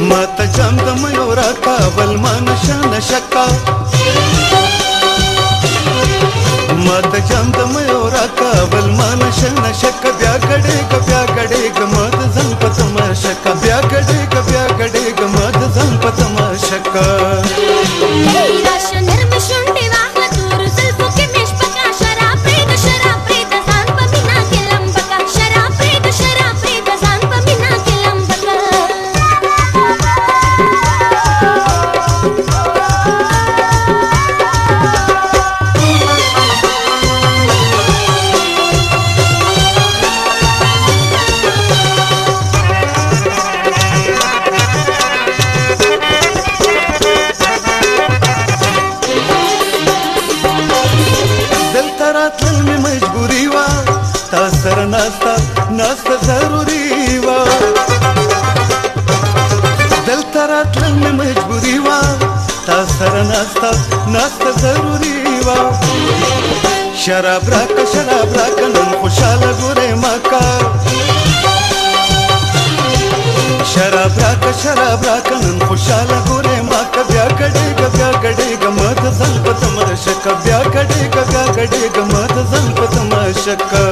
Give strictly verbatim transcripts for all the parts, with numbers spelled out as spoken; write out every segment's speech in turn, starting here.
ماته جام د میو راکا بل ما نشه نشکا ماته جام د میو راکا بل ما نشه نشکا بیا ګډېګ بیا ګډېګ ماته ځان په تماشکا بیا ګډېګ بیا ګډېګ ماته ځان په تماشکا راتلل می مجبوری وا تا سره ناستا ناستا ضروري وا دلته راتلل می مجبوری وا تا سره ناستا ناستا ضروري وا شراب راکا شراب راکا نن خوشاله ګوره ماکا شراب راکا شراب راکا نن خوشاله ګوره ماکا بیا ګډېګ بیا ګډېګ ماته ځان په تماشکا بیا ګډېګ بیا ګډېګ ماته ځان په تماشکا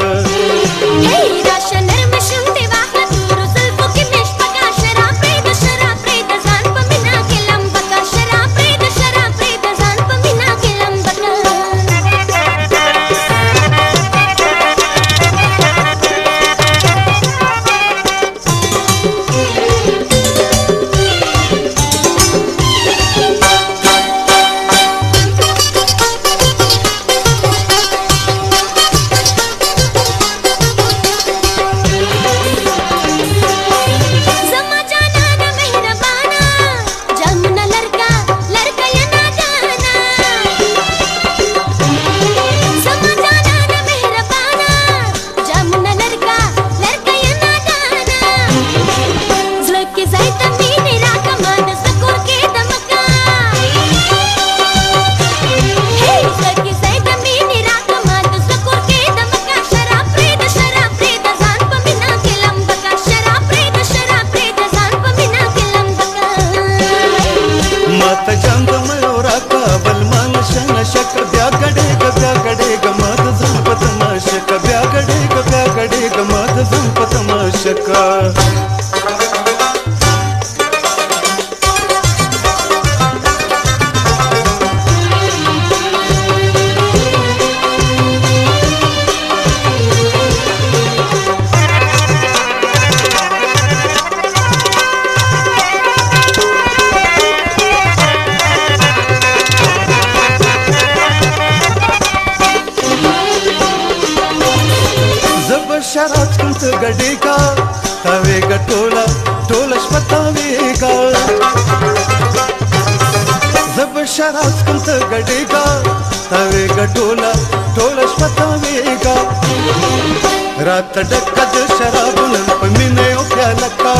شراب کوم ته ګډېګا تاوې ګټولا ټوله شپه تاوېګا زب شراب کوم ته ګډېګا تاوې ګټولا ټوله شپه تاوېګا رات ډک د شرابو نن په مینه یو پیاله کا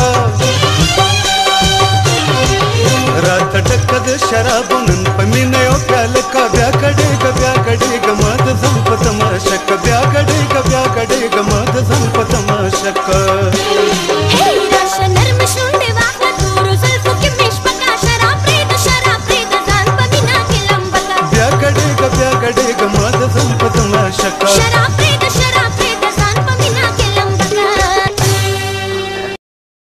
رات ډک د شرابو نن په مینه یو پیاله کا بیا ګډېګا بیا ګډېګا ماته ځان په تماشکا بیا ګډېګا بیا ګډېګا ماته ځان په تماشکا بیا ګډېګا بیا ګډېګا ماته ځان په تماشکا